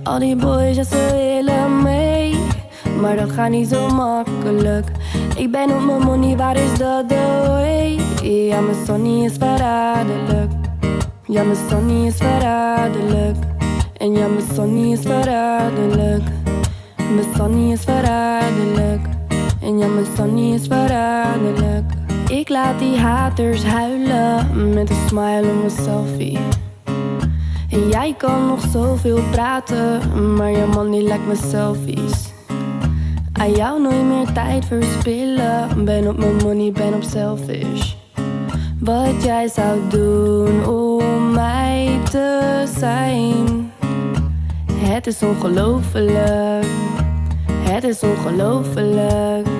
Al die boys, ja, ze willen mee, maar dat gaat niet zo makkelijk. Ik ben op mijn money, waar is dat de way? Ja, mijn sonnie is verraderlijk. Ja, mijn sonnie is verraderlijk. En ja, mijn sonnie is verraderlijk. Mijn sonnie is verraderlijk. En ja, mijn sonnie is verraderlijk. Ik laat die haters huilen met een smile op mijn selfie. En jij kan nog zoveel praten, maar je man die lijkt me selfies. Aan jou nooit meer tijd verspillen. Ben op mijn money, ben op selfish. Wat jij zou doen om mij te zijn. Het is ongelooflijk. Het is ongelooflijk.